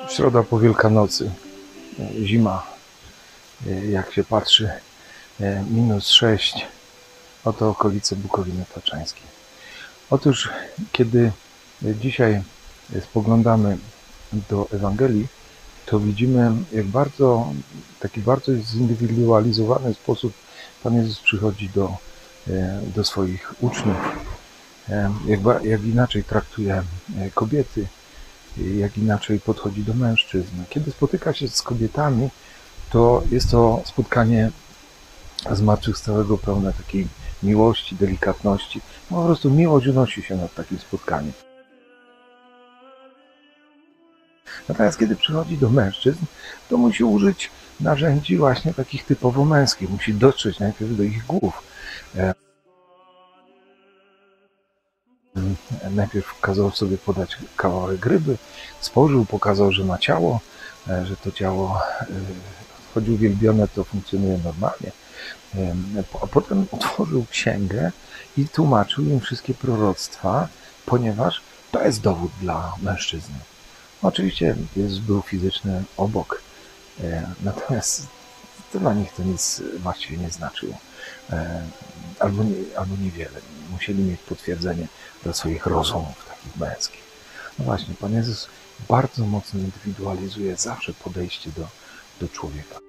Środa po Wielkanocy, zima, jak się patrzy, -6, oto okolice Bukowiny Taczańskiej. Otóż, kiedy dzisiaj spoglądamy do Ewangelii, to widzimy, jak taki bardzo zindywidualizowany sposób Pan Jezus przychodzi do swoich uczniów, jak inaczej traktuje kobiety, jak inaczej podchodzi do mężczyzn. Kiedy spotyka się z kobietami, to jest to spotkanie zmartwychwstałego, pełne takiej miłości, delikatności. Po prostu miłość unosi się nad takim spotkaniem. Natomiast kiedy przychodzi do mężczyzn, to musi użyć narzędzi właśnie takich typowo męskich. Musi dotrzeć najpierw do ich głów. Najpierw kazał sobie podać kawałek ryby, spożył, pokazał, że ma ciało, że to ciało, choć uwielbione, to funkcjonuje normalnie. A potem otworzył księgę i tłumaczył im wszystkie proroctwa, ponieważ to jest dowód dla mężczyzny. Oczywiście Jezus był fizyczny obok, natomiast to dla nich to nic właściwie nie znaczyło. Albo niewiele. Musieli mieć potwierdzenie dla swoich rozumów takich męskich. No właśnie, Pan Jezus bardzo mocno indywidualizuje zawsze podejście do człowieka.